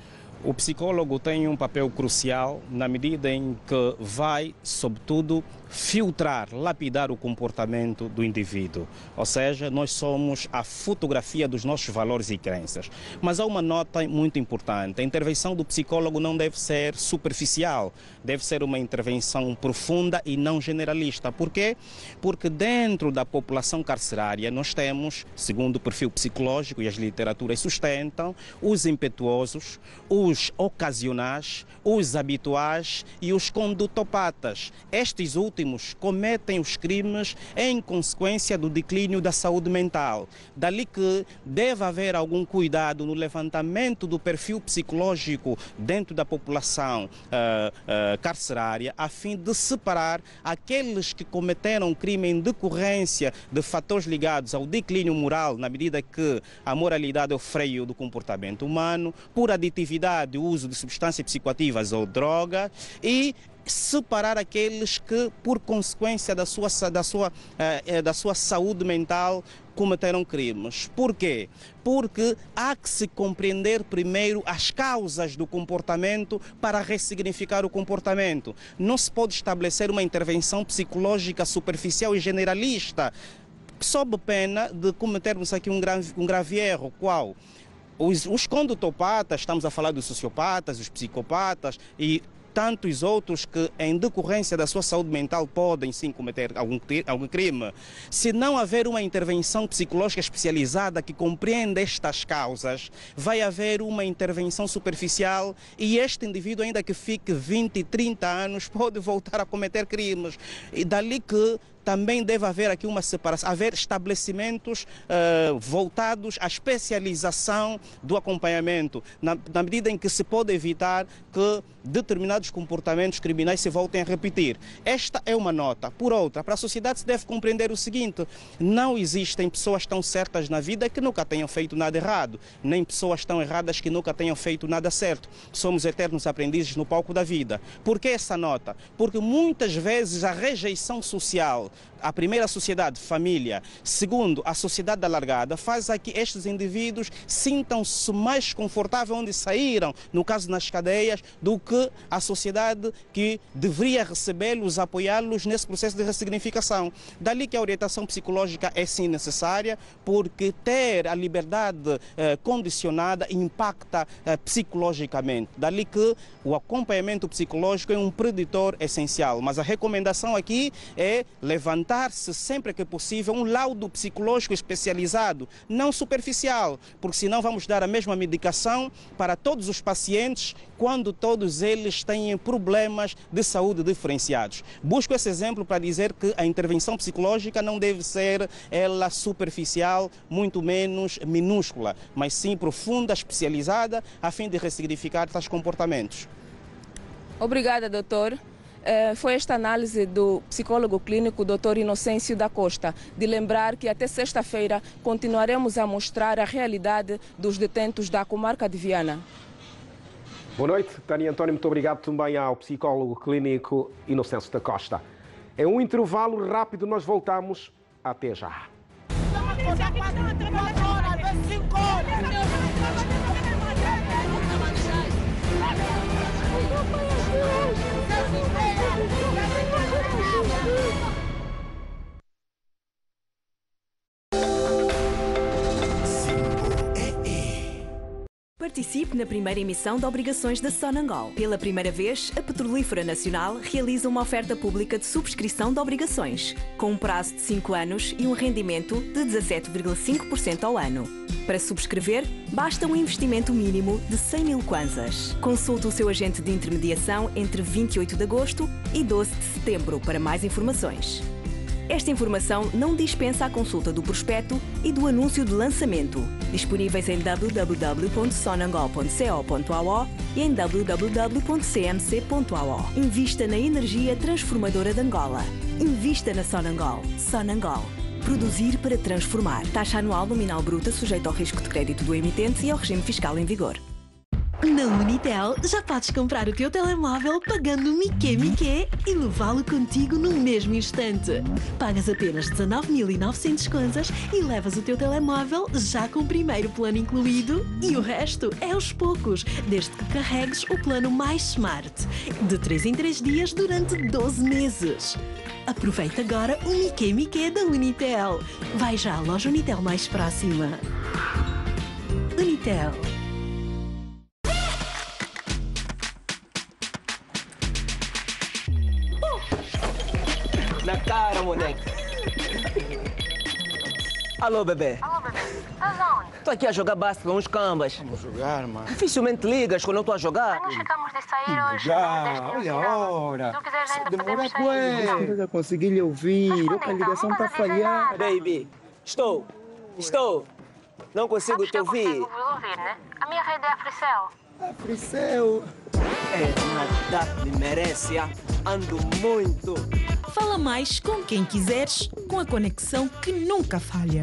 O psicólogo tem um papel crucial na medida em que vai, sobretudo, filtrar, lapidar o comportamento do indivíduo. Ou seja, nós somos a fotografia dos nossos valores e crenças. Mas há uma nota muito importante: a intervenção do psicólogo não deve ser superficial, deve ser uma intervenção profunda e não generalista. Por quê? Porque dentro da população carcerária nós temos, segundo o perfil psicológico e as literaturas sustentam, os impetuosos, os ocasionais, os habituais e os condutopatas. Estes últimos cometem os crimes em consequência do declínio da saúde mental. Dali que deve haver algum cuidado no levantamento do perfil psicológico dentro da população uh, uh, carcerária, a fim de separar aqueles que cometeram crime em decorrência de fatores ligados ao declínio moral, na medida que a moralidade é o freio do comportamento humano, por aditividade, o uso de substâncias psicoativas ou droga, e separar aqueles que, por consequência da sua, da sua, eh, da sua saúde mental, cometeram crimes. Por quê? Porque há que se compreender primeiro as causas do comportamento para ressignificar o comportamento. Não se pode estabelecer uma intervenção psicológica superficial e generalista
sob pena de cometermos aqui um grave, um grave erro, qual? Os, os condutopatas, estamos a falar dos sociopatas, os psicopatas e tantos outros que, em decorrência da sua saúde mental, podem sim cometer algum, algum crime. Se não haver uma intervenção psicológica especializada que compreenda estas causas, vai haver uma intervenção superficial e este indivíduo, ainda que fique vinte, trinta anos, pode voltar a cometer crimes. E dali que também deve haver aqui uma separação, haver estabelecimentos uh, voltados à especialização do acompanhamento, na, na medida em que se pode evitar que determinados comportamentos criminais se voltem a repetir. Esta é uma nota. Por outra, para a sociedade se deve compreender o seguinte: não existem pessoas tão certas na vida que nunca tenham feito nada errado, nem pessoas tão erradas que nunca tenham feito nada certo. Somos eternos aprendizes no palco da vida. Por que essa nota? Porque muitas vezes a rejeição social, a primeira sociedade, família, segundo, a sociedade alargada, faz a que estes indivíduos sintam-se mais confortáveis onde saíram, no caso nas cadeias, do que a sociedade que deveria recebê-los, apoiá-los nesse processo de ressignificação. Dali que a orientação psicológica é sim necessária, porque ter a liberdade eh, condicionada impacta eh, psicologicamente. Dali que o acompanhamento psicológico é um preditor essencial, mas a recomendação aqui é levantar-se sempre que possível um laudo psicológico especializado, não superficial, porque senão vamos dar a mesma medicação para todos os pacientes quando todos eles têm problemas de saúde diferenciados. Busco esse exemplo para dizer que a intervenção psicológica não deve ser ela superficial, muito menos minúscula, mas sim profunda, especializada, a fim de ressignificar tais comportamentos.
Obrigada, doutor. Foi esta análise do psicólogo clínico doutor Inocêncio da Costa, de lembrar que até sexta-feira continuaremos a mostrar a realidade dos detentos da comarca de Viana.
Boa noite, Tânia António, muito obrigado também ao psicólogo clínico Inocêncio da Costa. É um intervalo rápido, nós voltamos. Até já.
Participe na primeira emissão de obrigações da Sonangol. Pela primeira vez, a Petrolífera Nacional realiza uma oferta pública de subscrição de obrigações, com um prazo de cinco anos e um rendimento de dezassete vírgula cinco por cento ao ano. Para subscrever, basta um investimento mínimo de cem mil kwanzas. Consulte o seu agente de intermediação entre vinte e oito de agosto e doze de setembro para mais informações. Esta informação não dispensa a consulta do prospecto e do anúncio de lançamento, disponíveis em w w w ponto sonangol ponto co ponto a u e em w w w ponto c m c ponto a u. Invista na energia transformadora de Angola. Invista na Sonangol. Sonangol. Produzir para transformar. Taxa anual nominal bruta sujeita ao risco de crédito do emitente e ao regime fiscal em vigor.
Na Unitel já podes comprar o teu telemóvel pagando o Miqué Miqué e levá-lo contigo no mesmo instante. Pagas apenas dezanove mil e novecentos kwanzas e levas o teu telemóvel já com o primeiro plano incluído e o resto é aos poucos, desde que carregues o plano mais smart, de três em três dias durante doze meses. Aproveita agora o Miqué Miqué da Unitel. Vai já à loja Unitel mais próxima. Unitel.
Na cara, moleque. Alô, bebê.
Alô, bebê. Estás onde?
Tô aqui a jogar basquete com uns cambas.
Vamos jogar, mano.
Dificilmente ligas quando eu tô a jogar.
Mas nós ficamos de sair hoje.
Já, olha a hora.
Se tu quiseres ainda
Demora,
podemos sair.
pues. Eu consegui lhe ouvir. A ligação está a falhar.
Baby, estou. Estou. Não consigo te ouvir.
Não consigo ouvir, né? A minha rede é a Fricel.
A Fricel.
É, nada me merece. Ando muito.
Fala mais com quem quiseres, com a conexão que nunca falha.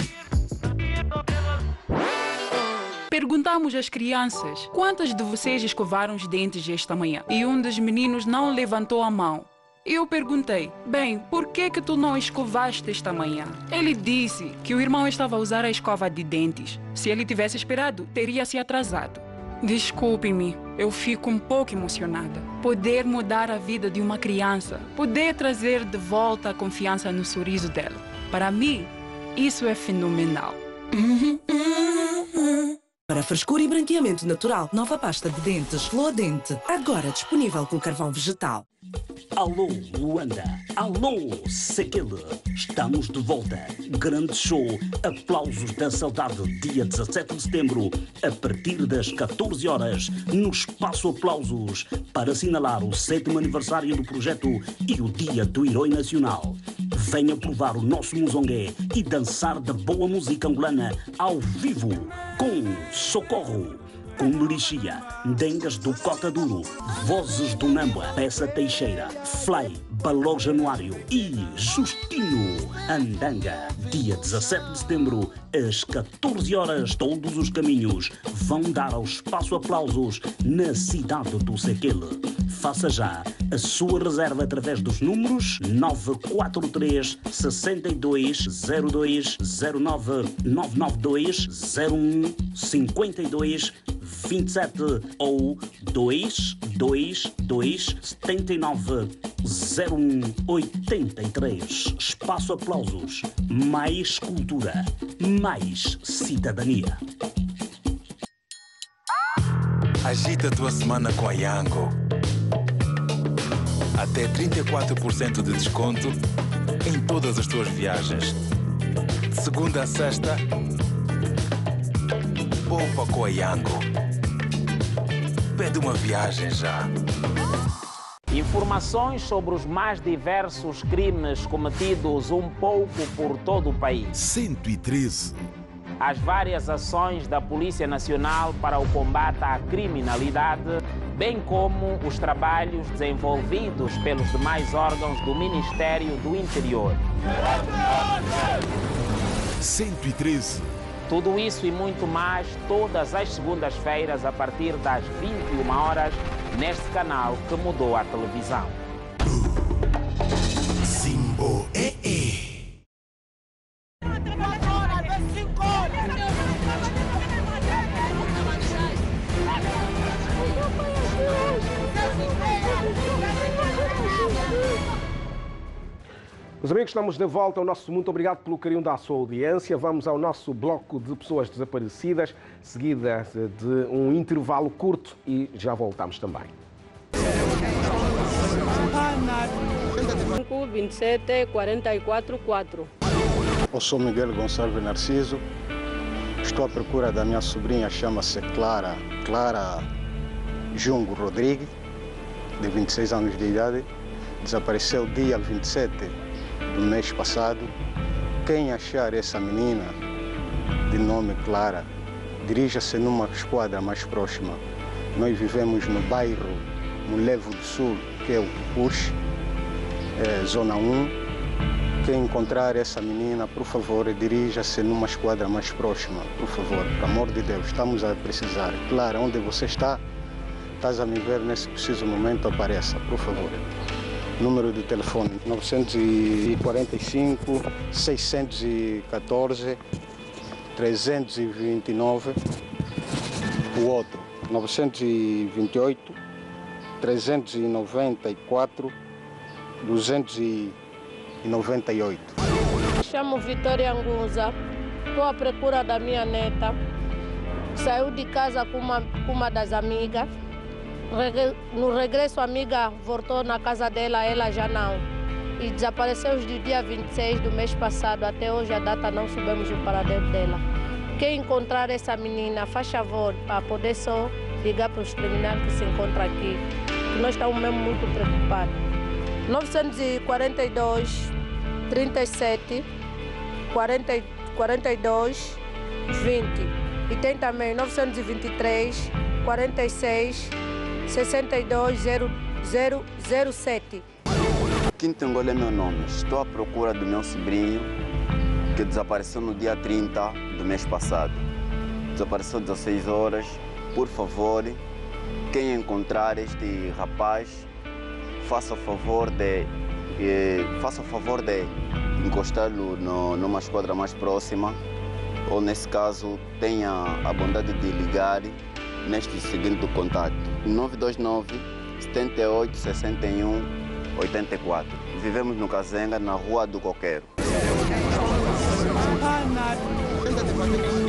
Perguntamos às crianças quantas de vocês escovaram os dentes esta manhã e um dos meninos não levantou a mão. Eu perguntei, bem, por que que tu não escovaste esta manhã? Ele disse que o irmão estava a usar a escova de dentes. Se ele tivesse esperado, teria se atrasado. Desculpe-me, eu fico um pouco emocionada. Poder mudar a vida de uma criança, poder trazer de volta a confiança no sorriso dela. Para mim, Isso é fenomenal.
Para frescura e branqueamento natural, nova pasta de dentes Fluodente, agora disponível com carvão vegetal.
Alô, Luanda. Alô, Sequele. Estamos de volta. Grande show. Aplausos da Saudade, dia dezassete de setembro, a partir das catorze horas, no Espaço Aplausos, para assinalar o sétimo aniversário do projeto e o Dia do Herói Nacional. Venha provar o nosso muzongué e dançar da boa música angolana ao vivo, com Socorro, com Lixia, Dengas do Cota Duro, Vozes do Namba, Peça Teixeira, Fly, Baló Januário e Justino Andanga. Dia dezassete de setembro, às catorze horas, todos os caminhos vão dar ao Espaço Aplausos na cidade do Sequele. Faça já a sua reserva através dos números nove quatro três, seis dois zero dois zero nove, nove nove dois zero um, cinco dois vinte e sete ou dois dois dois sete nove zero um oito três. Espaço Aplausos. Mais cultura, mais cidadania.
Agita a tua semana com a Yango. Até trinta e quatro por cento de desconto em todas as tuas viagens. De segunda a sexta, poupa com a Yango. Pede uma viagem já.
Informações sobre os mais diversos crimes cometidos um pouco por todo o país.
cento e treze.
As várias ações da Polícia Nacional para o combate à criminalidade, bem como os trabalhos desenvolvidos pelos demais órgãos do Ministério do Interior.
cento e treze.
Tudo isso e muito mais todas as segundas-feiras a partir das vinte e uma horas neste canal que mudou a televisão.
Simbo é é.
Meus amigos, estamos de volta ao nosso muito obrigado pelo carinho da sua audiência. Vamos ao nosso bloco de pessoas desaparecidas, seguida de um intervalo curto e já voltamos também.
cinco, vinte e sete, quarenta e quatro, quatro.
Eu sou Miguel Gonçalves Narciso. Estou à procura da minha sobrinha, chama-se Clara, Clara Jungo Rodrigues, de vinte e seis anos de idade. Desapareceu dia vinte e sete do mês passado. Quem achar essa menina de nome Clara, dirija-se numa esquadra mais próxima. Nós vivemos no bairro Mulevo do Sul, que é o Urche, é, Zona um. Quem encontrar essa menina, por favor, dirija-se numa esquadra mais próxima, por favor, pelo amor de Deus, estamos a precisar. Clara, onde você está? Estás a me ver nesse preciso momento, apareça, por favor. Número de telefone nove quatro cinco, seis um quatro, três dois nove. O outro, nove dois oito, três nove quatro, dois nove oito.
Chamo Vitória Anguza. Estou à procura da minha neta. Saiu de casa com uma, com uma das amigas. No regresso, a amiga voltou na casa dela, ela já não. E desapareceu do dia vinte e seis do mês passado. Até hoje, a data, não sabemos o paradeiro dela. Quem encontrar essa menina, faz favor, para poder só ligar para os criminais que se encontram aqui. Nós estamos mesmo muito preocupados. nove quatro dois, trinta e sete, quarenta, quarenta e dois, vinte. E tem também nove dois três, quarenta e seis, sessenta e dois, zero zero zero sete.
Quinto Angola é meu nome. Estou à procura do meu sobrinho que desapareceu no dia trinta do mês passado. Desapareceu às dezesseis horas. Por favor, quem encontrar este rapaz, faça o favor de, eh, faça o favor de encostá-lo no, numa esquadra mais próxima, ou nesse caso tenha a bondade de ligar neste seguinte contato: nove dois nove, sete oito, seis um, oito quatro. Vivemos no Cazenga, na Rua do Coqueiro.
Ah, nada.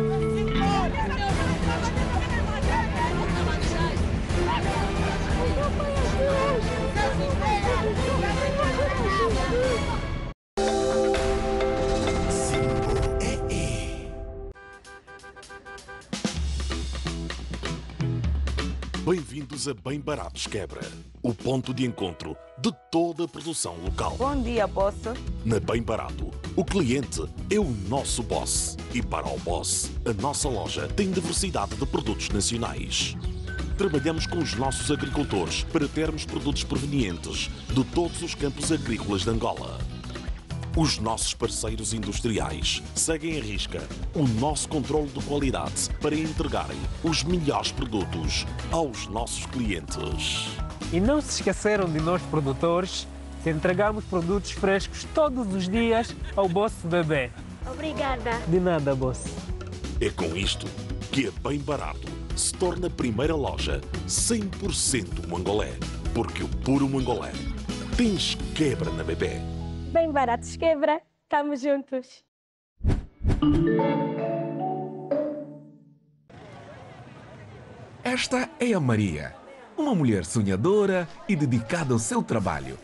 Bem-vindos a Bem Baratos Quebra, o ponto de encontro de toda a produção local.
Bom dia, boss.
Na Bem Barato, o cliente é o nosso boss. E para o boss, a nossa loja tem diversidade de produtos nacionais. Trabalhamos com os nossos agricultores para termos produtos provenientes de todos os campos agrícolas de Angola. Os nossos parceiros industriais seguem à risca o nosso controle de qualidade para entregarem os melhores produtos aos nossos clientes.
E não se esqueceram de nós produtores, que entregamos produtos frescos todos os dias ao Boss Bebê.
Obrigada.
De nada, Boss.
É com isto que a Bem Barato se torna a primeira loja cem por cento mongolé, porque o puro mongolé tens quebra na bebê.
Bem Baratos Quebra, estamos juntos.
Esta é a Maria, uma mulher sonhadora e dedicada ao seu trabalho.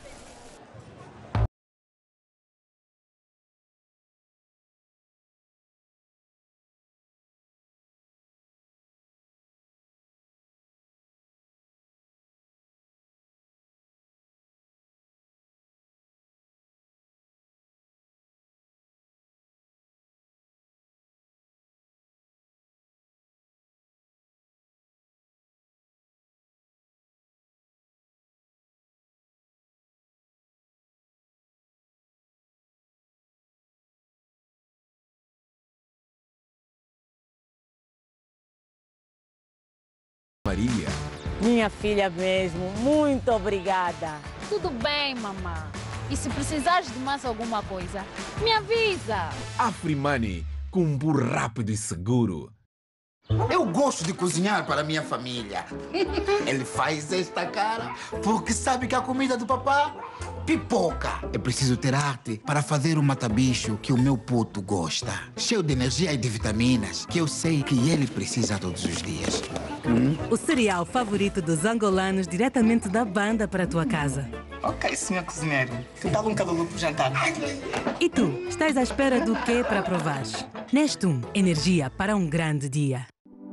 Maria.
Minha filha mesmo, muito obrigada.
Tudo bem, mamãe. E se precisares de mais alguma coisa, me avisa.
Afrimani, com um burro rápido e seguro.
Eu gosto de cozinhar para a minha família. Ele faz esta cara porque sabe que a comida do papá pipoca. É preciso ter arte para fazer o matabicho que o meu puto gosta. Cheio de energia e de vitaminas que eu sei que ele precisa todos os dias.
Hum? O cereal favorito dos angolanos diretamente da banda para a tua casa.
Ok, senhor cozinheiro. Que tal um cabelo para o jantar?
E tu, estás à espera do quê para provares? Nestum, energia para um grande dia.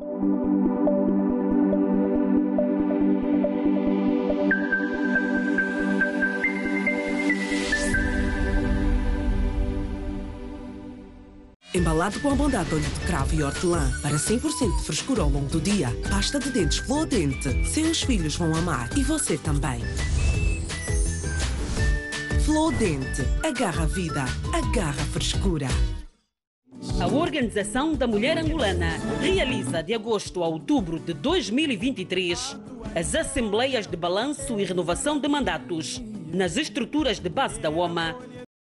Embalado com abundante óleo de cravo e hortelã para cem por cento de frescura ao longo do dia. Pasta de dentes Flodente. Seus filhos vão amar e você também. Flodente. Agarra a vida. Agarra a frescura.
A Organização da Mulher Angolana realiza de agosto a outubro de dois mil e vinte e três as Assembleias de Balanço e Renovação de Mandatos nas estruturas de base da U O M A.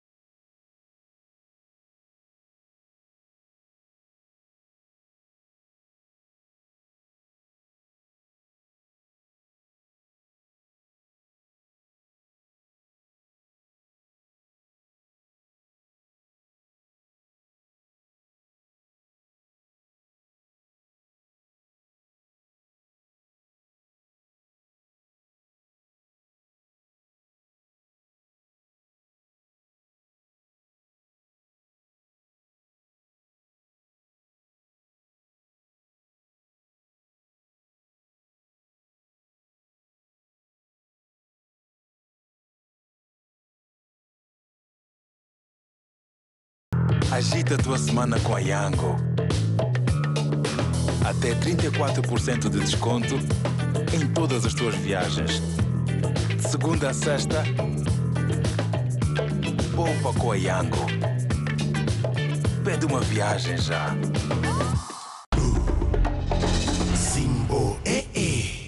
Agita a tua semana com a Yango. Até trinta e quatro por cento de desconto em todas as tuas viagens. De segunda a sexta, poupa com a Yango. Pede uma viagem já.
Simbo é é.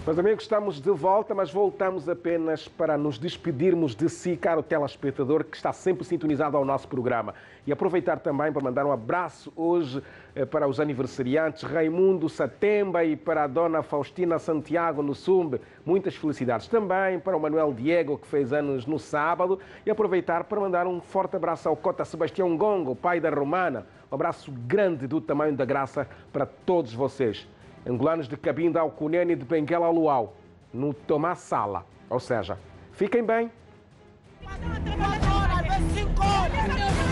Meus amigos, estamos de volta, mas voltamos apenas para nos despedirmos de si, caro telespectador, que está sempre sintonizado ao nosso programa. E aproveitar também para mandar um abraço hoje eh, para os aniversariantes Raimundo Satemba e para a dona Faustina Santiago no Sumbe. Muitas felicidades também para o Manuel Diego, que fez anos no sábado. E aproveitar para mandar um forte abraço ao Cota Sebastião Gongo, pai da Romana. Um abraço grande do tamanho da graça para todos vocês. Angolanos de Cabinda ao Cunene e de Benguela ao Luau, no Tomás Sala. Ou seja, fiquem bem.